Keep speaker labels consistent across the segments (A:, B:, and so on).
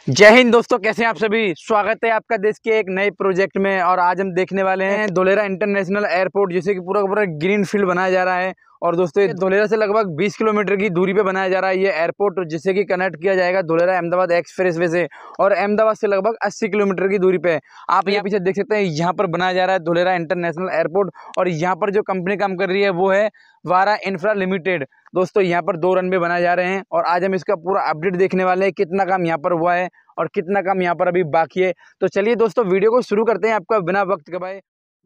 A: जय हिंद दोस्तों, कैसे हैं आप सभी। स्वागत है आपका देश के एक नए प्रोजेक्ट में। और आज हम देखने वाले हैं धोलेरा इंटरनेशनल एयरपोर्ट, जिसे कि पूरा का पूरा ग्रीन फील्ड बनाया जा रहा है। और दोस्तों ये धोलेरा से लगभग 20 किलोमीटर की दूरी पे बनाया जा रहा है ये एयरपोर्ट, जिससे कि कनेक्ट किया जाएगा धोलेरा अहमदाबाद एक्सप्रेसवे से। और अहमदाबाद से लगभग 80 किलोमीटर की दूरी पे आप यहाँ पीछे देख सकते हैं, यहाँ पर बनाया जा रहा है धोलेरा इंटरनेशनल एयरपोर्ट। और यहाँ पर जो कंपनी काम कर रही है वो है वारा इंफ्रा लिमिटेड। दोस्तों यहाँ पर 2 रनवे बनाए जा रहे हैं और आज हम इसका पूरा अपडेट देखने वाले हैं, कितना काम यहाँ पर हुआ है और कितना काम यहाँ पर अभी बाकी है। तो चलिए दोस्तों वीडियो को शुरू करते हैं आपका बिना वक्त गवाए।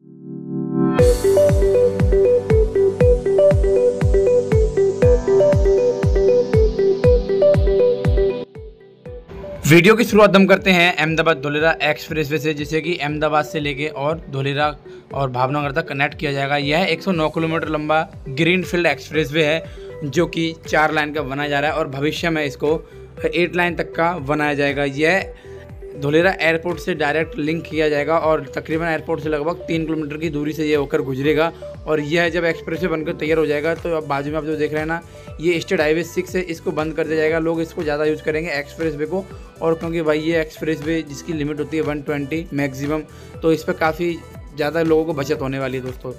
A: वीडियो की शुरुआत हम करते हैं अहमदाबाद धोलेरा एक्सप्रेसवे से, जिसे कि अहमदाबाद से लेके और धोलेरा और भावनगर तक कनेक्ट किया जाएगा। यह 109 किलोमीटर लंबा ग्रीन फील्ड एक्सप्रेसवे है, जो कि 4 लाइन का बनाया जा रहा है और भविष्य में इसको 8 लाइन तक का बनाया जाएगा। यह धोलेरा एयरपोर्ट से डायरेक्ट लिंक किया जाएगा और तकरीबन एयरपोर्ट से लगभग 3 किलोमीटर की दूरी से ये होकर गुजरेगा। और यह जब एक्सप्रेसवे बनकर तैयार हो जाएगा तो अब बाजू में आप जो देख रहे हैं ना, ये स्टेट हाईवे 6 है, इसको बंद कर दिया जाएगा। लोग इसको ज़्यादा यूज़ करेंगे एक्सप्रेसवे को। और क्योंकि भाई ये एक्सप्रेसवे जिसकी लिमिट होती है 120 मैक्सिमम, तो इस पर काफ़ी ज़्यादा लोगों को बचत होने वाली है दोस्तों।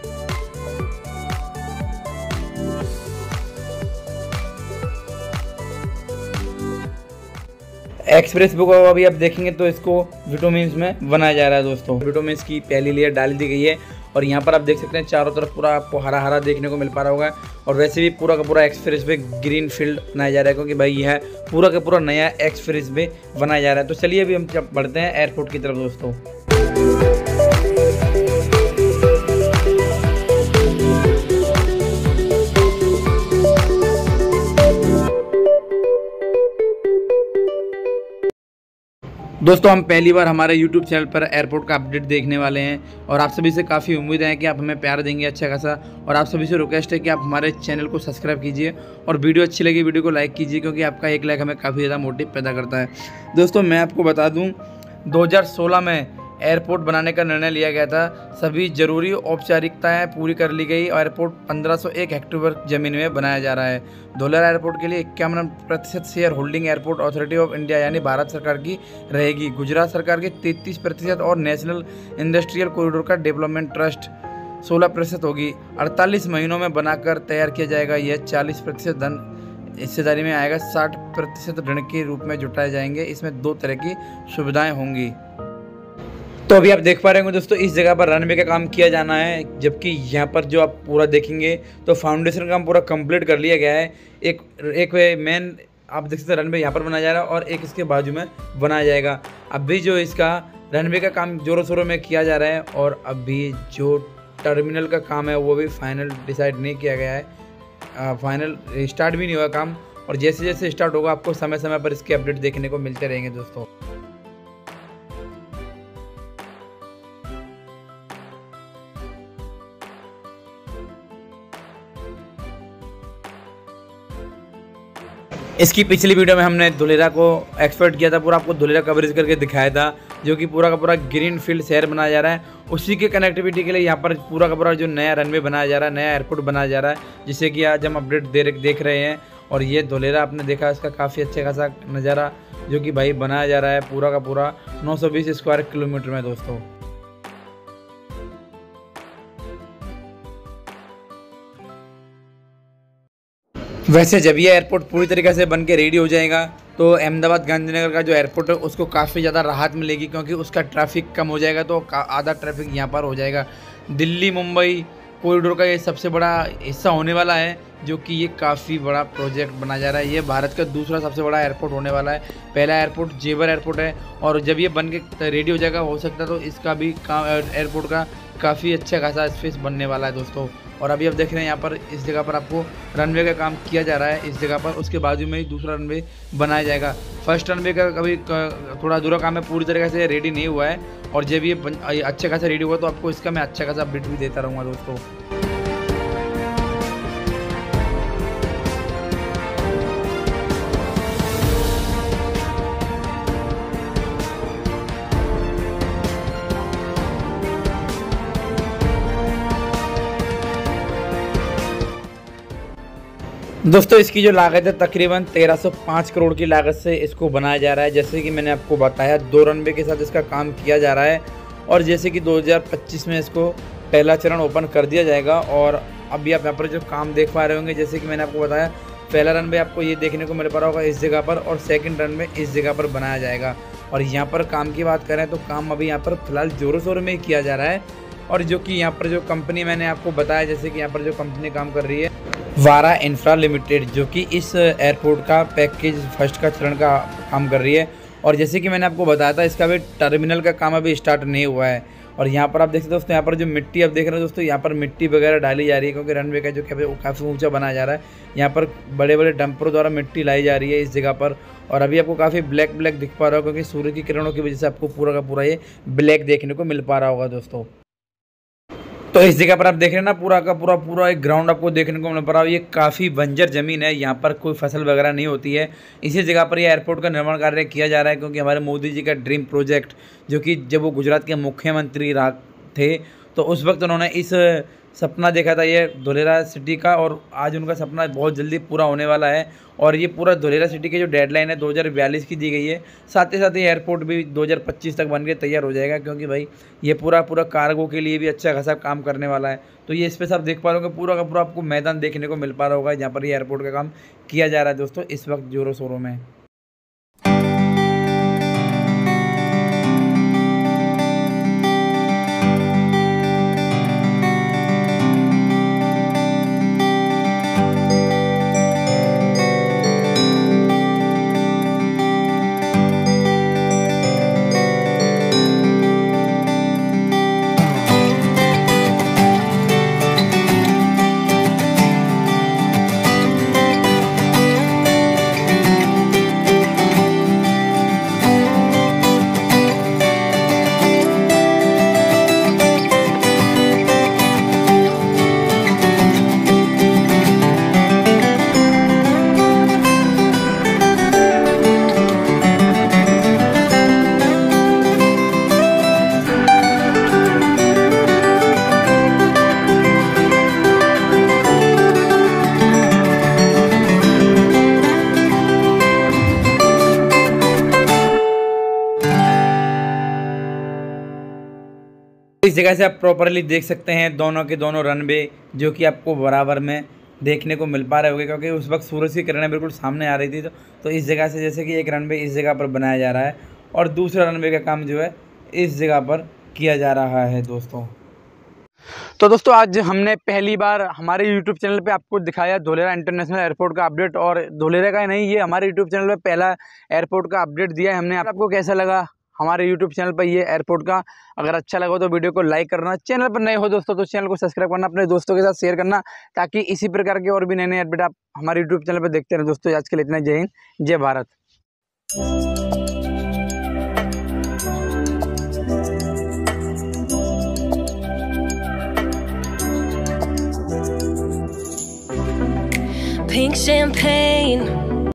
A: एक्सप्रेस बुक को अभी आप देखेंगे तो इसको विटामिन्स में बनाया जा रहा है दोस्तों। विटामिन्स की पहली लेयर डाल दी गई है और यहाँ पर आप देख सकते हैं चारों तरफ पूरा आपको हरा हरा देखने को मिल पा रहा होगा। और वैसे भी पूरा का पूरा एक्सप्रेस वे ग्रीन फील्ड बनाया जा रहा है, क्योंकि भाई यह पूरा का पूरा नया एक्सप्रेस वे बनाया जा रहा है। तो चलिए अभी हम बढ़ते हैं एयरपोर्ट की तरफ दोस्तों। दोस्तों हम पहली बार हमारे YouTube चैनल पर एयरपोर्ट का अपडेट देखने वाले हैं और आप सभी से काफ़ी उम्मीद है कि आप हमें प्यार देंगे अच्छा खासा। और आप सभी से रिक्वेस्ट है कि आप हमारे चैनल को सब्सक्राइब कीजिए और वीडियो अच्छी लगी वीडियो को लाइक कीजिए, क्योंकि आपका एक लाइक हमें काफ़ी ज़्यादा मोटिव पैदा करता है। दोस्तों मैं आपको बता दूँ, 2016 में एयरपोर्ट बनाने का निर्णय लिया गया था। सभी जरूरी औपचारिकताएं पूरी कर ली गई। एयरपोर्ट 1501 हेक्टेयर ज़मीन में बनाया जा रहा है। धोलेरा एयरपोर्ट के लिए 51% share holding airport authority of India यानी भारत सरकार की रहेगी। गुजरात सरकार के 33% और नेशनल इंडस्ट्रियल कॉरिडोर का डेवलपमेंट ट्रस्ट 16% होगी। 48 महीनों में बनाकर तैयार किया जाएगा। यह 40% धन हिस्सेदारी में आएगा, 60% ऋण के रूप में जुटाए जाएंगे। इसमें 2 तरह की सुविधाएं होंगी। तो अभी आप देख पा रहे होंगे दोस्तों, इस जगह पर रनवे का काम किया जाना है, जबकि यहाँ पर जो आप पूरा देखेंगे तो फाउंडेशन काम पूरा कंप्लीट कर लिया गया है। एक मेन आप देख सकते हैं रनवे यहाँ पर बनाया जा रहा है और एक इसके बाजू में बनाया जाएगा। अभी जो इसका रनवे का काम जोरों शोरों में किया जा रहा है और अभी जो टर्मिनल का काम है वो भी फाइनल डिसाइड नहीं किया गया है, फाइनल स्टार्ट भी नहीं हुआ काम। और जैसे जैसे स्टार्ट होगा आपको समय समय पर इसके अपडेट देखने को मिलते रहेंगे दोस्तों। इसकी पिछली वीडियो में हमने धोलेरा को एक्सपर्ट किया था, पूरा आपको धोलेरा कवरेज करके दिखाया था, जो कि पूरा का पूरा ग्रीन फील्ड शहर बनाया जा रहा है। उसी के कनेक्टिविटी के लिए यहाँ पर पूरा का पूरा जो नया रनवे बनाया जा रहा है, नया एयरपोर्ट बनाया जा रहा है, जिससे कि आज हम अपडेट देख रहे हैं। और ये धोलेरा आपने देखा इसका काफ़ी अच्छा खासा नज़ारा, जो कि भाई बनाया जा रहा है पूरा का पूरा 920 स्क्वायर किलोमीटर में दोस्तों। वैसे जब ये एयरपोर्ट पूरी तरीके से बन के रेडी हो जाएगा तो अहमदाबाद गांधीनगर का जो एयरपोर्ट है उसको काफ़ी ज़्यादा राहत मिलेगी, क्योंकि उसका ट्रैफिक कम हो जाएगा, तो आधा ट्रैफिक यहाँ पर हो जाएगा। दिल्ली मुंबई कॉरिडोर का ये सबसे बड़ा हिस्सा होने वाला है, जो कि ये काफ़ी बड़ा प्रोजेक्ट बना जा रहा है। ये भारत का दूसरा सबसे बड़ा एयरपोर्ट होने वाला है। पहला एयरपोर्ट जेवर एयरपोर्ट है और जब ये बन के रेडी हो जाएगा हो सकता है तो इसका भी एयरपोर्ट का काफ़ी अच्छा खासा स्पेस बनने वाला है दोस्तों। और अभी आप देख रहे हैं यहाँ पर इस जगह पर आपको रनवे का काम किया जा रहा है इस जगह पर। उसके बाजू में ही दूसरा रनवे बनाया जाएगा। फर्स्ट रनवे का अभी थोड़ा अधूरा काम है, पूरी तरीके से रेडी नहीं हुआ है। और जब ये अच्छा खासा रेडी हुआ तो आपको इसका मैं अच्छा खासा अपडेट भी देता रहूँगा दोस्तों। दोस्तों इसकी जो लागत है तकरीबन 1305 करोड़ की लागत से इसको बनाया जा रहा है। जैसे कि मैंने आपको बताया 2 रनवे के साथ इसका काम किया जा रहा है और जैसे कि 2025 में इसको पहला चरण ओपन कर दिया जाएगा। और अभी आप यहाँ पर जो काम देख पा रहे होंगे, जैसे कि मैंने आपको बताया पहला रनवे आपको ये देखने को मिल पा रहा होगा इस जगह पर और सेकंड रनवे इस जगह पर बनाया जाएगा। और यहाँ पर काम की बात करें तो काम अभी यहाँ पर फिलहाल जोरों शोरों में ही किया जा रहा है। और जो कि यहाँ पर जो कंपनी मैंने आपको बताया, जैसे कि यहाँ पर जो कंपनी काम कर रही है वारा इंफ्रा लिमिटेड, जो कि इस एयरपोर्ट का पैकेज फर्स्ट का चरण का काम कर रही है। और जैसे कि मैंने आपको बताया था इसका भी टर्मिनल का काम अभी स्टार्ट नहीं हुआ है। और यहाँ पर आप देख सकते हो दोस्तों, यहाँ पर जो मिट्टी आप देख रहे हो दोस्तों, यहाँ पर मिट्टी वगैरह डाली जा रही है क्योंकि रनवे का जो काफ़ी ऊंचा बनाया जा रहा है। यहाँ पर बड़े बड़े डंपरों द्वारा मिट्टी लाई जा रही है इस जगह पर। और अभी आपको काफ़ी ब्लैक ब्लैक दिख पा रहा होगा क्योंकि सूर्य की किरणों की वजह से आपको पूरा का पूरा ये ब्लैक देखने को मिल पा रहा होगा दोस्तों। तो इस जगह पर आप देख रहे हैं ना, पूरा का पूरा एक ग्राउंड आपको देखने को मिल पा रहा है। ये काफ़ी बंजर ज़मीन है, यहाँ पर कोई फसल वगैरह नहीं होती है। इसी जगह पर ये एयरपोर्ट का निर्माण कार्य किया जा रहा है क्योंकि हमारे मोदी जी का ड्रीम प्रोजेक्ट, जो कि जब वो गुजरात के मुख्यमंत्री थे तो उस वक्त उन्होंने इस सपना देखा था ये धुलेरा सिटी का, और आज उनका सपना बहुत जल्दी पूरा होने वाला है। और ये पूरा धुलेरा सिटी की जो डेडलाइन है 2042 की दी गई है। साथ ही साथ ये एयरपोर्ट भी 2025 तक बन के तैयार हो जाएगा क्योंकि ये पूरा कार्गो के लिए भी अच्छा खासा काम करने वाला है। तो ये स्पेस आप देख पा रहे होंगे, पूरा का पूरा आपको मैदान देखने को मिल पा रहा होगा जहाँ पर ये एयरपोर्ट का काम किया जा रहा है दोस्तों इस वक्त जोरों शोरों में। इस जगह से आप प्रॉपरली देख सकते हैं दोनों के दोनों रनवे, जो कि आपको बराबर में देखने को मिल पा रहे होंगे क्योंकि उस वक्त सूरज की किरणें बिल्कुल सामने आ रही थी। तो इस जगह से जैसे कि एक रनवे इस जगह पर बनाया जा रहा है और दूसरा रनवे का काम जो है इस जगह पर किया जा रहा है दोस्तों। तो दोस्तों आज हमने पहली बार हमारे YouTube चैनल पे आपको दिखाया धुलेरा इंटरनेशनल एयरपोर्ट का अपडेट। और धुलेरा का नहीं, ये हमारे YouTube चैनल पे पहला एयरपोर्ट का अपडेट दिया है हमने। आपको कैसा लगा हमारे YouTube चैनल पर ये एयरपोर्ट का? अगर अच्छा लगा तो वीडियो को लाइक करना, चैनल पर नए हो दोस्तों तो चैनल को सब्सक्राइब करना, अपने दोस्तों के साथ शेयर करना, ताकि इसी प्रकार के और भी नए नए अपडेट आप हमारे YouTube चैनल पर देखते रहें दोस्तों। आज के लिए इतना, जय हिंद जय भारत।
B: Pink champagne